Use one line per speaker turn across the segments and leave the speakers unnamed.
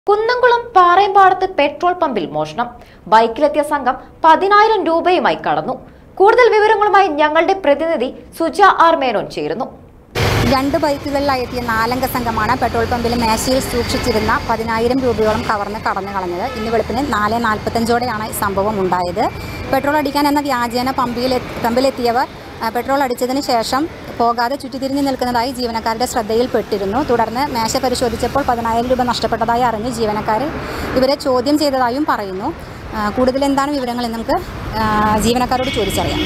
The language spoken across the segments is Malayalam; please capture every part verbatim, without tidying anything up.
കുന്നംകുളം പാറേമ്പാടത്ത് പെട്രോൾ പമ്പിൽ മോഷണം. ബൈക്കിലെത്തിയ സംഘം പതിനായിരം രൂപയുമായി കടന്നു. കൂടുതൽ വിവരങ്ങളുമായി ഞങ്ങളുടെ പ്രതിനിധി സുജ ആർ മേനോൻ ചേരുന്നു.
രണ്ട് ബൈക്കുകളിലായി എത്തിയ നാലംഗ സംഘമാണ് പെട്രോൾ പമ്പിൽ മേശയിൽ സൂക്ഷിച്ചിരുന്ന പതിനായിരം രൂപയോളം കവർന്ന് കടന്നു കളഞ്ഞത്. ഇന്ന് വെളുപ്പിന് നാല് നാൽപ്പത്തഞ്ചോടെയാണ് സംഭവം ഉണ്ടായത്. പെട്രോൾ അടിക്കാൻ എന്ന വ്യാജേന പമ്പിൽ പമ്പിലെത്തിയവർ പെട്രോൾ അടിച്ചതിന് ശേഷം പോകാതെ ചുറ്റിത്തിരിഞ്ഞ് നിൽക്കുന്നതായി ജീവനക്കാരുടെ ശ്രദ്ധയിൽപ്പെട്ടിരുന്നു. തുടർന്ന് മേശ പരിശോധിച്ചപ്പോൾ പതിനായിരം രൂപ നഷ്ടപ്പെട്ടതായി അറിഞ്ഞ് ജീവനക്കാർ ഇവരെ ചോദ്യം ചെയ്തതായും പറയുന്നു. കൂടുതൽ എന്താണ് വിവരങ്ങൾ എന്ന് നമുക്ക് ജീവനക്കാരോട് ചോദിച്ചറിയാം.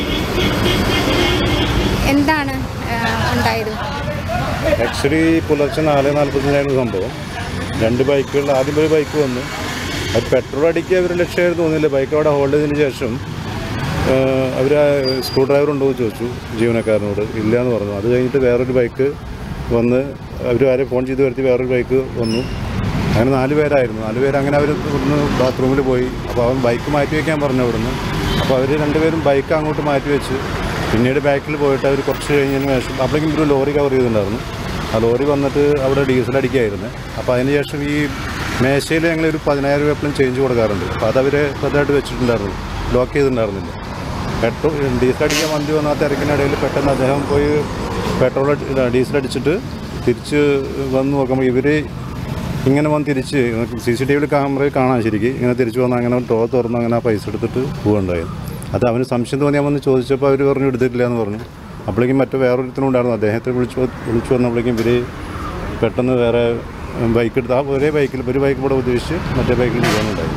എന്താണ് ഉണ്ടായത്?
ആക്ച്വലി പുലർച്ചെ നാല് നാൽപ്പത്തഞ്ചായിരുന്നു സംഭവം. രണ്ട് ബൈക്കുകളിൽ ആദ്യം ഒരു ബൈക്ക് വന്നു. അത് പെട്രോൾ അടിക്കുക അവർ ലക്ഷ്യമായിരുന്നു തോന്നില്ല. ബൈക്ക് അവിടെ ഹോൾഡ് ചെയ്തതിന് ശേഷം അവർ സ്ക്രൂ ഡ്രൈവർ ഉണ്ടോ എന്ന് ചോദിച്ചു ജീവനക്കാരനോട്. ഇല്ല എന്ന് പറഞ്ഞു. അത് കഴിഞ്ഞിട്ട് വേറൊരു ബൈക്ക് വന്ന് അവർ ആരെ ഫോൺ ചെയ്ത് വരുത്തി വേറൊരു ബൈക്ക് വന്നു. അങ്ങനെ നാല് പേരായിരുന്നു. നാല് പേര് അങ്ങനെ അവർ ഇവിടുന്ന് ബാത്റൂമിൽ പോയി. അപ്പോൾ അവൻ ബൈക്ക് മാറ്റി വയ്ക്കാൻ പറഞ്ഞു അവിടുന്ന്. അപ്പോൾ അവർ രണ്ടുപേരും ബൈക്ക് അങ്ങോട്ട് മാറ്റി വെച്ച് പിന്നീട് ബാക്കിൽ പോയിട്ട് അവർ കുറച്ച് കഴിഞ്ഞതിന് ശേഷം അപ്പോഴേക്കും ഒരു ലോറി കവർ ചെയ്തിട്ടുണ്ടായിരുന്നു. ആ ലോറി വന്നിട്ട് അവിടെ ഡീസൽ അടിക്കുകയായിരുന്നു. അപ്പോൾ അതിന് ശേഷം ഈ മേശയിൽ ഞങ്ങളൊരു പതിനായിരം രൂപ എപ്പോഴും ചേഞ്ച് കൊടുക്കാറുണ്ട്. അപ്പോൾ അതവർ പതായിട്ട് വെച്ചിട്ടുണ്ടായിരുന്നു, ലോക്ക് ചെയ്തിട്ടുണ്ടായിരുന്നില്ല. പെട്രോൾ ഡീസൽ അടിക്കാൻ വണ്ടി വന്ന ആ തിരക്കിനിടയിൽ പെട്ടെന്ന് അദ്ദേഹം പോയി പെട്രോൾ ഡീസൽ അടിച്ചിട്ട് തിരിച്ച് വന്ന് നോക്കുമ്പോൾ ഇവർ ഇങ്ങനെ വന്ന് തിരിച്ച് സി സി ടി വിയിൽ ക്യാമറയിൽ കാണാൻ ശരിക്കും ഇങ്ങനെ തിരിച്ച് വന്ന് അങ്ങനെ ടോ തുറന്ന് അങ്ങനെ ആ പൈസ എടുത്തിട്ട് പോവുകയുണ്ടായത്. അത് അവന് സംശയം തോന്നിയാൽ വന്ന് ചോദിച്ചപ്പോൾ അവർ പറഞ്ഞു എടുത്തിട്ടില്ല എന്ന് പറഞ്ഞു. അപ്പോഴേക്കും മറ്റു വേറൊരുത്തരും ഉണ്ടായിരുന്നു. അദ്ദേഹത്തെ വിളിച്ചു വിളിച്ചു വന്നപ്പോഴേക്കും ഇവർ പെട്ടെന്ന് വേറെ ബൈക്ക് എടുത്ത് ആ ഒരേ ബൈക്കിൽ ഒരു ബൈക്ക് കൂടെ ഉദ്ദേശിച്ച് മറ്റേ ബൈക്കിൽ പോകാനുണ്ടായി.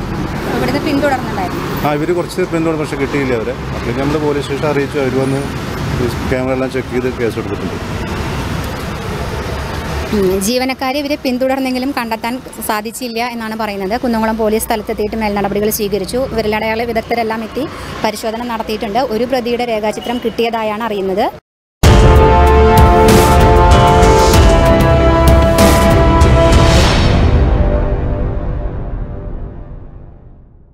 ആ ഇവർ കുറച്ച് പിന്തുടർന്നു, പക്ഷേ കിട്ടിയില്ല അവരെ. അപ്പോഴേക്കും നമ്മൾ പോലീസ് സ്റ്റേഷൻ അറിയിച്ചു. അവർ വന്ന് ക്യാമറ എല്ലാം ചെക്ക് ചെയ്ത് കേസ് എടുത്തിട്ടുണ്ട്.
ജീവനക്കാരെ ഇവരെ പിന്തുടർന്നെങ്കിലും കണ്ടെത്താൻ സാധിച്ചില്ല എന്നാണ് പറയുന്നത്. കുന്നംകുളം പോലീസ് സ്ഥലത്തെത്തിയിട്ട് മേൽനടപടികൾ സ്വീകരിച്ചു. വിരലടയാള വിദഗ്ധരെല്ലാം എത്തി പരിശോധന നടത്തിയിട്ടുണ്ട്. ഒരു പ്രതിയുടെ രേഖാചിത്രം കിട്ടിയതായാണ് അറിയുന്നത്.